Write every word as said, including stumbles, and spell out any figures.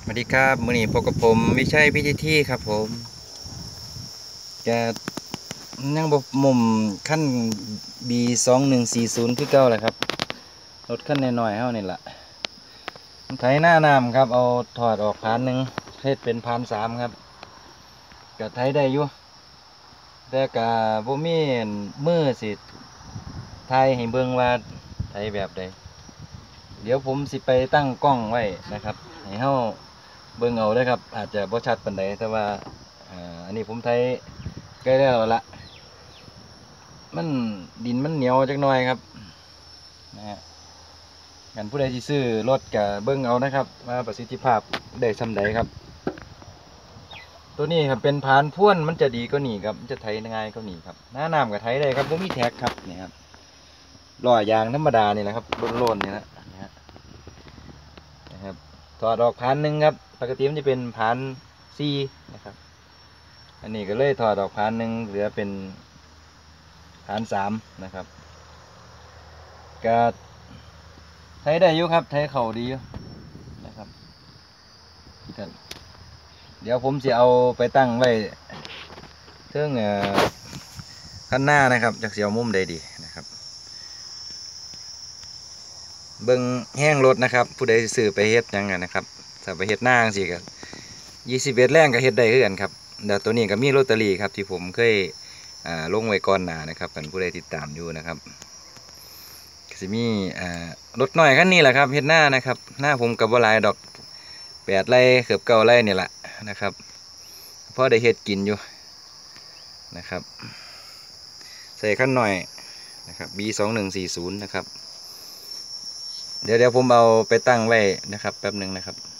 วัสดีครับมื้อนี้พบกับผมวิชัยพิธีที่ครับผมแกนั่งบมุมขั้น บี สองหนึ่งสี่ศูนย์คือเก่าแหละครับรถขั้นน้อยๆเฮานี่แหละไถหน้าน้ำครับเอาถอดออกพานหนึ่งเฮ็ดเป็นพานสามครับก็ไถได้อยู่แต่ก็บ่มีมือสิไถให้เบิ่งว่าไถแบบใดเดี๋ยวผมสิไปตั้งกล้องไว้นะครับให้เฮาเบิ่งเอาเด้อครับอาจจะบ่ชัดปานใดแต่ว่าอ่าอันนี้ผมไถใกล้แล้วละมันดินมันเหนียวจักหน่อยครับนะฮะกันผู้ใดที่ซื้อรถก็เบิ่งเอานะครับว่าประสิทธิภาพได้ส่ำใดครับตัวนี้ครับเป็นพานพ่วนมันจะดีกว่านี้ครับมันจะไถง่ายกว่านี้ครับหน้าน้ำก็ไถได้ครับบ่มีแท็กครับนี่ครับล้อยางธรรมดานี่แหละครับโล่นๆนี่นะนะครับถอดออกพานหนึ่งครับปกติมันจะเป็นพานสี่นะครับอันนี้ก็เลยถอดออกพานหนึ่งเหลือเป็นพานสามนะครับก็ไถได้อยู่ครับไถเข่าดีอยู่นะครับเดี๋ยวผมจะเอาไปตั้งไว้เทิงเอ่อข้างหน้านะครับจากเสียวมุมใดดีนะครับเบิ่งแห้งรถนะครับผู้ใดซื้อไปเฮ็ดยังไงนะครับถ้าไปเฮ็ดหน้าสิก็ยี่สิบเอ็ดแรงก็เฮ็ดได้คือกันครับแต่ตัวนี้ก็มีลอตเตอรี่ครับที่ผมเคยอ่าลงไว้ก่อนหน้านะครับเป็นผู้ใดติดตามอยู่นะครับก็จะมีอ่ารถน้อยคันนี้แหละครับเฮ็ดหน้านะครับหน้าผมกับบ่หลายดอกแปดไร่เกือบเก้าไร่นี่แหละนะครับเพราะได้เฮ็ดกินอยู่นะครับใส่ขั้นหน่อยนะครับ บี สองหนึ่งสี่ศูนย์ นะครับเดี๋ยวเดี๋ยวผมเอาไปตั้งไว้นะครับแป๊บหนึ่งนะครับ